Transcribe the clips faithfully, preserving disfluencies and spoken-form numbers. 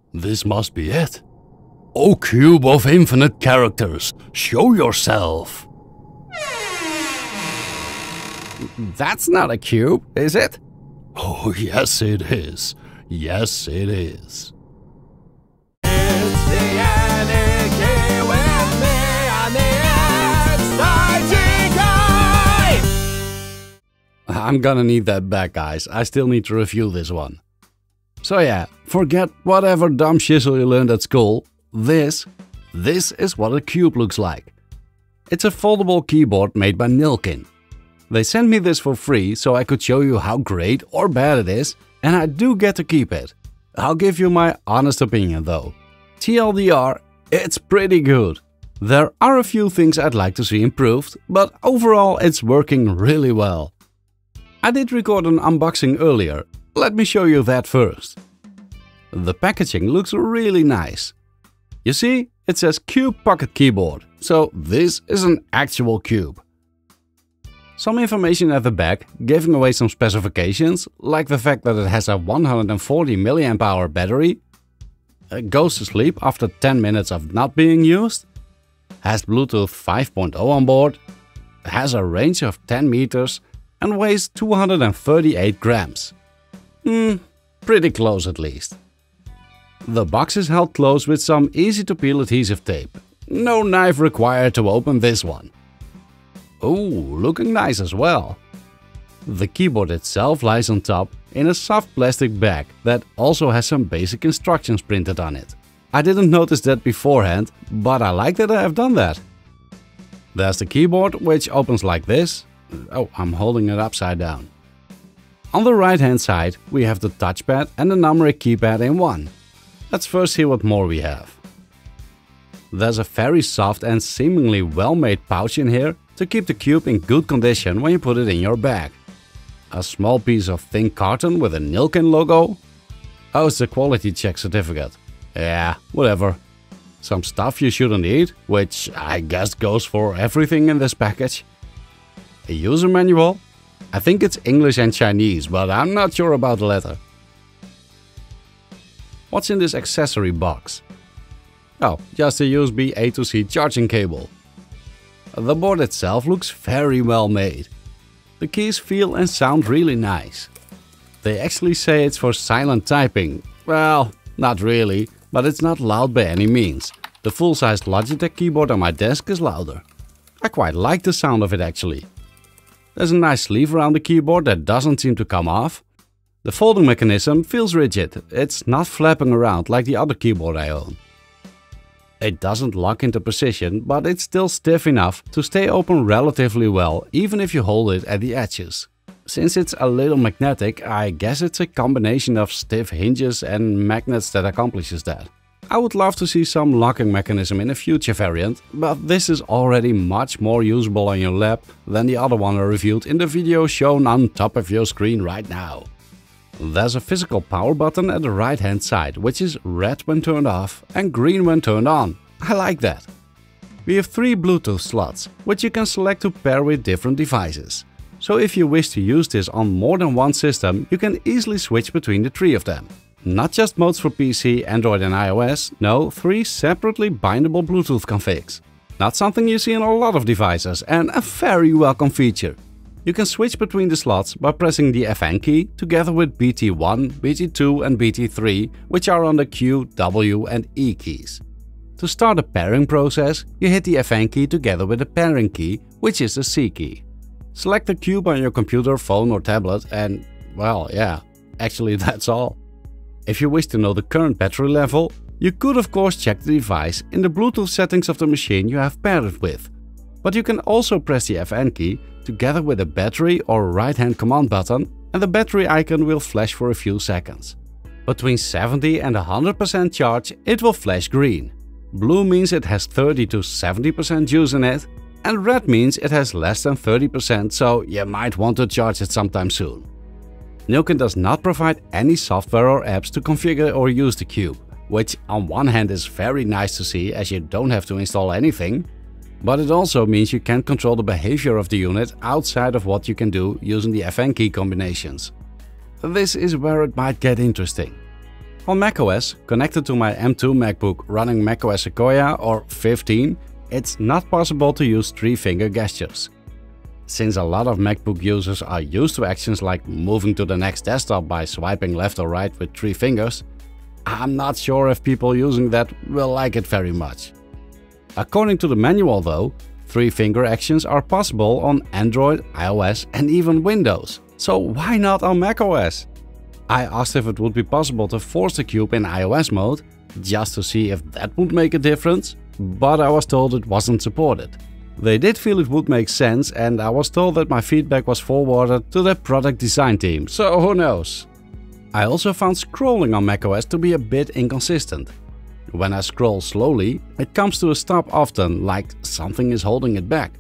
This must be it. O cube of infinite characters, show yourself. That's not a cube, is it? Oh, yes it is. Yes it is. It's the Nillkin with me on the exciting guy! I'm gonna need that back, guys. I still need to review this one. So yeah, forget whatever dumb shizzle you learned at school. This, this is what a cube looks like. It's a foldable keyboard made by Nillkin. They sent me this for free so I could show you how great or bad it is, and I do get to keep it. I'll give you my honest opinion though. T L D R, it's pretty good. There are a few things I'd like to see improved, but overall it's working really well. I did record an unboxing earlier. Let me show you that first. The packaging looks really nice. You see, it says Cube Pocket Keyboard, so this is an actual cube. Some information at the back, giving away some specifications, like the fact that it has a one hundred forty milliamp hour battery, it goes to sleep after ten minutes of not being used, has Bluetooth five point oh on board, has a range of ten meters and weighs two hundred thirty-eight grams. Hmm, pretty close at least. The box is held closed with some easy to peel adhesive tape. No knife required to open this one. Oh, looking nice as well. The keyboard itself lies on top in a soft plastic bag that also has some basic instructions printed on it. I didn't notice that beforehand, but I like that I have done that. There's the keyboard, which opens like this. Oh, I'm holding it upside down. On the right hand side we have the touchpad and the numeric keypad in one. Let's first see what more we have. There's a very soft and seemingly well-made pouch in here to keep the cube in good condition when you put it in your bag. A small piece of thin carton with a Nillkin logo. Oh, it's a quality check certificate. Yeah, whatever. Some stuff you shouldn't eat, which I guess goes for everything in this package. A user manual. I think it's English and Chinese, but I'm not sure about the latter. What's in this accessory box? Oh, just a U S B A to C charging cable. The board itself looks very well made. The keys feel and sound really nice. They actually say it's for silent typing. Well, not really, but it's not loud by any means. The full-sized Logitech keyboard on my desk is louder. I quite like the sound of it actually. There's a nice sleeve around the keyboard that doesn't seem to come off. The folding mechanism feels rigid. It's not flapping around like the other keyboard I own. It doesn't lock into position, but it's still stiff enough to stay open relatively well, even if you hold it at the edges. Since it's a little magnetic, I guess it's a combination of stiff hinges and magnets that accomplishes that. I would love to see some locking mechanism in a future variant, but this is already much more usable on your lap than the other one I reviewed in the video shown on top of your screen right now. There's a physical power button at the right hand side, which is red when turned off and green when turned on. I like that. We have three Bluetooth slots, which you can select to pair with different devices. So if you wish to use this on more than one system, you can easily switch between the three of them. Not just modes for P C, Android and iOS, no, three separately bindable Bluetooth configs. Not something you see on a lot of devices and a very welcome feature. You can switch between the slots by pressing the F N key together with B T one, B T two and B T three, which are on the Q, W and E keys. To start the pairing process, you hit the F N key together with the pairing key, which is the C key. Select the cube on your computer, phone or tablet and, well, yeah, actually that's all. If you wish to know the current battery level, you could of course check the device in the Bluetooth settings of the machine you have paired it with. But you can also press the F N key together with a battery or right hand command button and the battery icon will flash for a few seconds. Between seventy and one hundred percent charge it will flash green. Blue means it has thirty to seventy percent juice in it and red means it has less than thirty percent, so you might want to charge it sometime soon. Nillkin does not provide any software or apps to configure or use the cube, which on one hand is very nice to see as you don't have to install anything, but it also means you can't control the behavior of the unit outside of what you can do using the F N key combinations. This is where it might get interesting. On macOS, connected to my M two MacBook running macOS Sequoia or fifteen, it's not possible to use three-finger gestures. Since a lot of MacBook users are used to actions like moving to the next desktop by swiping left or right with three fingers, I'm not sure if people using that will like it very much. According to the manual though, three-finger actions are possible on Android, iOS and even Windows. So why not on macOS? I asked if it would be possible to force the cube in iOS mode, just to see if that would make a difference, but I was told it wasn't supported. They did feel it would make sense and I was told that my feedback was forwarded to the product design team, so who knows. I also found scrolling on macOS to be a bit inconsistent. When I scroll slowly, it comes to a stop often, like something is holding it back.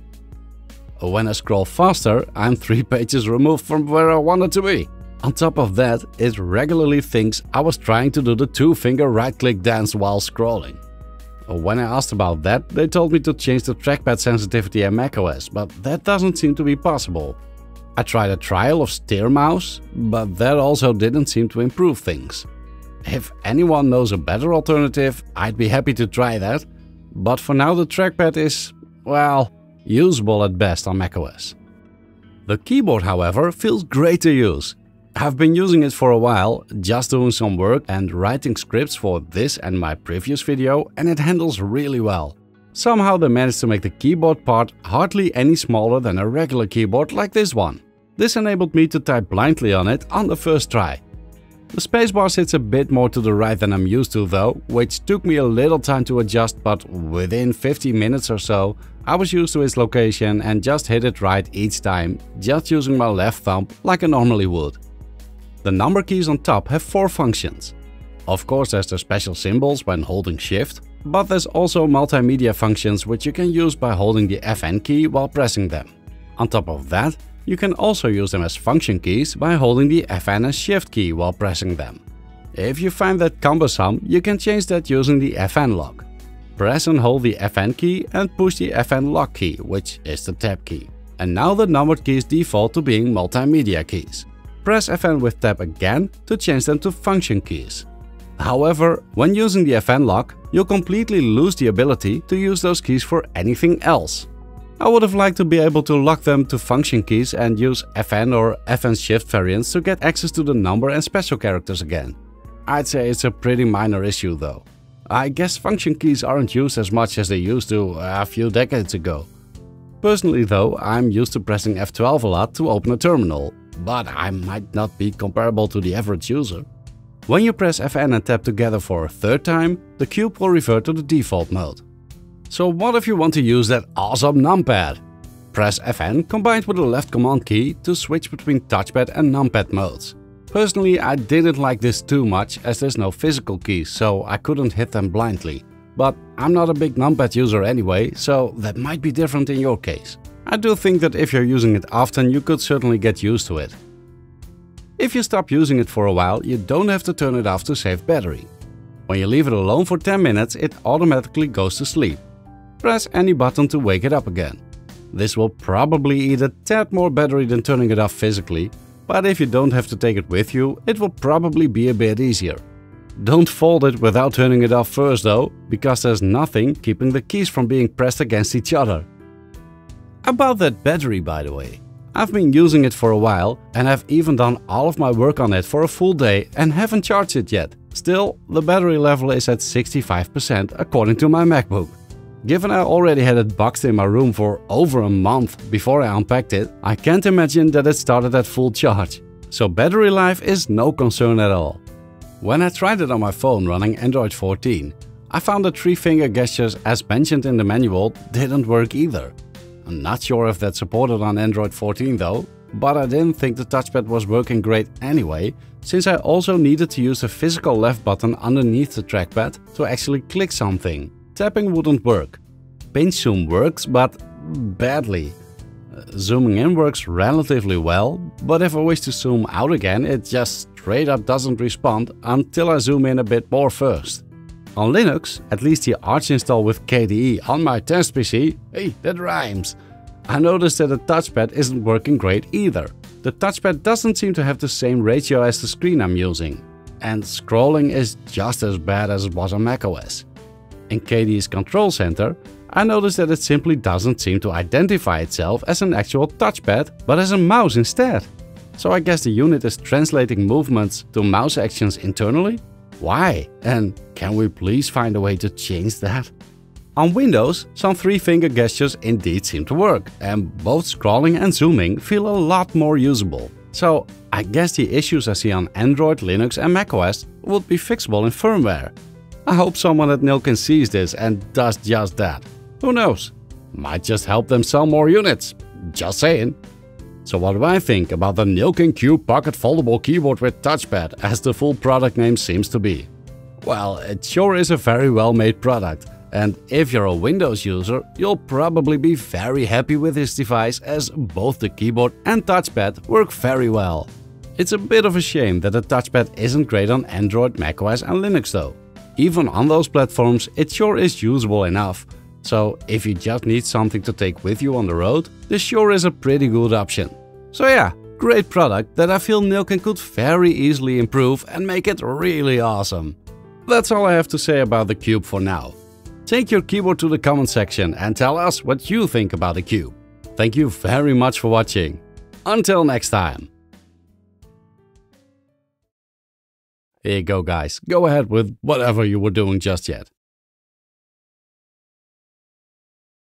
When I scroll faster, I'm three pages removed from where I wanted to be. On top of that, it regularly thinks I was trying to do the two-finger right-click dance while scrolling. When I asked about that, they told me to change the trackpad sensitivity in macOS, but that doesn't seem to be possible. I tried a trial of steer mouse, but that also didn't seem to improve things. If anyone knows a better alternative, I'd be happy to try that, but for now the trackpad is, well, usable at best on macOS. The keyboard, however, feels great to use. I've been using it for a while, just doing some work and writing scripts for this and my previous video, and it handles really well. Somehow they managed to make the keyboard part hardly any smaller than a regular keyboard like this one. This enabled me to type blindly on it on the first try. The spacebar sits a bit more to the right than I'm used to though, which took me a little time to adjust, but within fifteen minutes or so, I was used to its location and just hit it right each time, just using my left thumb like I normally would. The number keys on top have four functions. Of course there's the special symbols when holding shift, but there's also multimedia functions which you can use by holding the F N key while pressing them. On top of that, you can also use them as function keys by holding the F N and shift key while pressing them. If you find that cumbersome, you can change that using the F N lock. Press and hold the F N key and push the F N lock key, which is the tab key. And now the numbered keys default to being multimedia keys. Press F N with tab again to change them to function keys. However, when using the F N lock, you'll completely lose the ability to use those keys for anything else. I would have liked to be able to lock them to function keys and use F N or F N shift variants to get access to the number and special characters again. I'd say it's a pretty minor issue though. I guess function keys aren't used as much as they used to a few decades ago. Personally though, I'm used to pressing F twelve a lot to open a terminal, but I might not be comparable to the average user. When you press F N and tab together for a third time, the cube will revert to the default mode. So what if you want to use that awesome numpad? Press F N combined with the left command key to switch between touchpad and numpad modes. Personally, I didn't like this too much as there's no physical keys, so I couldn't hit them blindly. But I'm not a big numpad user anyway, so that might be different in your case. I do think that if you're using it often, you could certainly get used to it. If you stop using it for a while, you don't have to turn it off to save battery. When you leave it alone for ten minutes, it automatically goes to sleep. Press any button to wake it up again. This will probably eat a tad more battery than turning it off physically, but if you don't have to take it with you, it will probably be a bit easier. Don't fold it without turning it off first though, because there's nothing keeping the keys from being pressed against each other. About that battery, by the way. I've been using it for a while and have even done all of my work on it for a full day and haven't charged it yet. Still, the battery level is at sixty-five percent according to my MacBook. Given I already had it boxed in my room for over a month before I unpacked it, I can't imagine that it started at full charge. So battery life is no concern at all. When I tried it on my phone running Android fourteen, I found that three-finger gestures as mentioned in the manual didn't work either. I'm not sure if that's supported on Android fourteen though, but I didn't think the touchpad was working great anyway, since I also needed to use the physical left button underneath the trackpad to actually click something. Tapping wouldn't work. Pinch zoom works, but badly. Uh, zooming in works relatively well, but if I wish to zoom out again, it just straight up doesn't respond until I zoom in a bit more first. On Linux, at least the Arch install with K D E on my test P C, hey, that rhymes, I noticed that the touchpad isn't working great either. The touchpad doesn't seem to have the same ratio as the screen I'm using. and scrolling is just as bad as it was on macOS. In K D's control center, I noticed that it simply doesn't seem to identify itself as an actual touchpad, but as a mouse instead. So I guess the unit is translating movements to mouse actions internally? Why? And can we please find a way to change that? On Windows, some three-finger gestures indeed seem to work, and both scrolling and zooming feel a lot more usable. So I guess the issues I see on Android, Linux and macOS would be fixable in firmware. I hope someone at Nillkin sees this and does just that. Who knows? Might just help them sell more units. Just saying. So what do I think about the Nillkin Cube pocket foldable keyboard with touchpad, as the full product name seems to be? Well, it sure is a very well made product. And if you're a Windows user, you'll probably be very happy with this device, as both the keyboard and touchpad work very well. It's a bit of a shame that the touchpad isn't great on Android, macOS and Linux though. Even on those platforms, it sure is usable enough. So if you just need something to take with you on the road, this sure is a pretty good option. So yeah, great product that I feel Nillkin could very easily improve and make it really awesome. That's all I have to say about the Cube for now. Take your keyboard to the comment section and tell us what you think about the Cube. Thank you very much for watching. Until next time. Here you go guys, go ahead with whatever you were doing just yet.